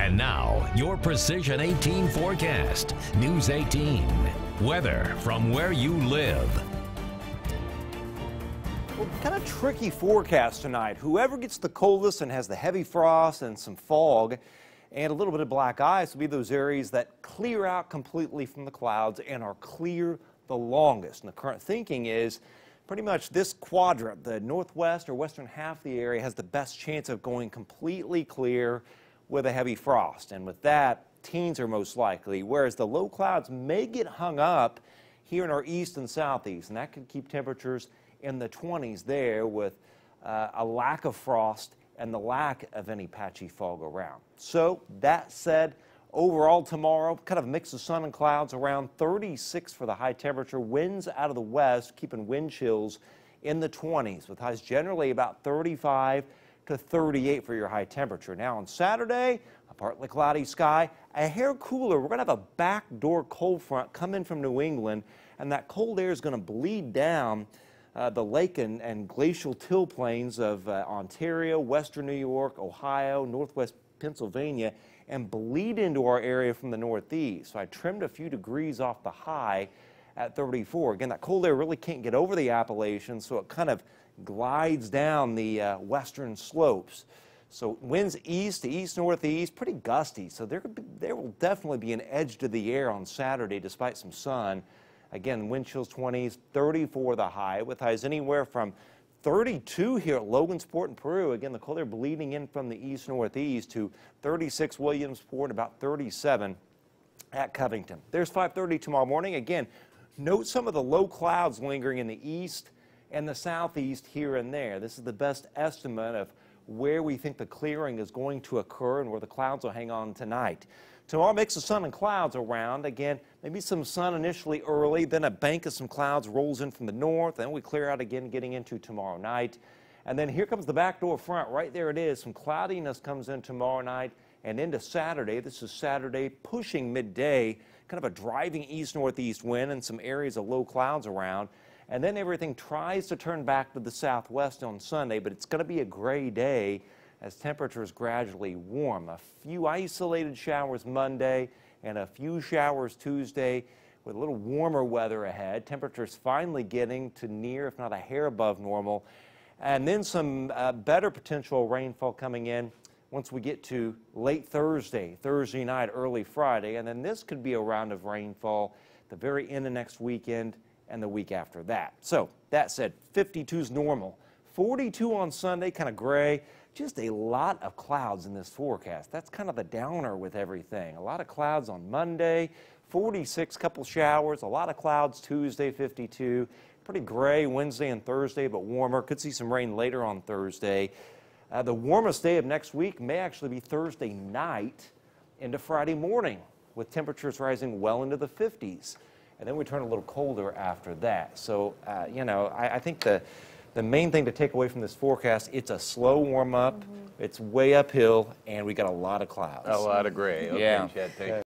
And now, your Precision 18 forecast. News 18. Weather from where you live. Well, kind of tricky forecast tonight. Whoever gets the coldest and has the heavy frost and some fog and a little bit of black ice will be those areas that clear out completely from the clouds and are clear the longest. And the current thinking is pretty much this quadrant, the northwest or western half of the area, has the best chance of going completely clear with a heavy frost. And with that, teens are most likely, whereas the low clouds may get hung up here in our east and southeast, and that could keep temperatures in the 20s there with a lack of frost and the lack of any patchy fog around. So that said, overall tomorrow, kind of a mix of sun and clouds, around 36 for the high temperature. Winds out of the west, keeping wind chills in the 20s, with highs generally about 35 to 38 for your high temperature. Now on Saturday, a partly cloudy sky, a hair cooler. We're going to have a backdoor cold front come in from New England, and that cold air is going to bleed down the lake and glacial till plains of Ontario, western New York, Ohio, northwest Pennsylvania, and bleed into our area from the northeast. So I trimmed a few degrees off the high at 34. Again, that cold air really can't get over the Appalachians, so it kind of glides down the western slopes. So winds east to east-northeast, pretty gusty. So there will definitely be an edge to the air on Saturday despite some sun. Again, wind chills 20s, 34 the high, with highs anywhere from 32 here at Logansport in Peru. Again, the cold air bleeding in from the east-northeast to 36 Williamsport, about 37 at Covington. There's 5:30 tomorrow morning. Again, note some of the low clouds lingering in the east and the southeast here and there. This is the best estimate of where we think the clearing is going to occur and where the clouds will hang on tonight. Tomorrow, mix of sun and clouds around. Again, maybe some sun initially early, then a bank of some clouds rolls in from the north, then we clear out again getting into tomorrow night. And then here comes the backdoor front. Right there it is. Some cloudiness comes in tomorrow night and into Saturday. This is Saturday pushing midday, kind of a driving east-northeast wind and some areas of low clouds around. And then everything tries to turn back to the southwest on Sunday, but it's going to be a gray day as temperatures gradually warm. A few isolated showers Monday and a few showers Tuesday with a little warmer weather ahead. Temperatures finally getting to near, if not a hair above normal. And then some better potential rainfall coming in once we get to late Thursday night, early Friday. And then this could be a round of rainfall the very end of next weekend and the week after that. So that said, 52 is normal. 42 on Sunday, kind of gray. Just a lot of clouds in this forecast. That's kind of the downer with everything. A lot of clouds on Monday, 46, couple showers, a lot of clouds Tuesday, 52. Pretty gray Wednesday and Thursday, but warmer. Could see some rain later on Thursday. The warmest day of next week may actually be Thursday night into Friday morning, with temperatures rising well into the 50s. And then we turn a little colder after that. So, you know, I think the main thing to take away from this forecast, it's a slow warm-up, it's way uphill, and we got a lot of clouds. A lot of gray. Okay, yeah. Chad, thank you.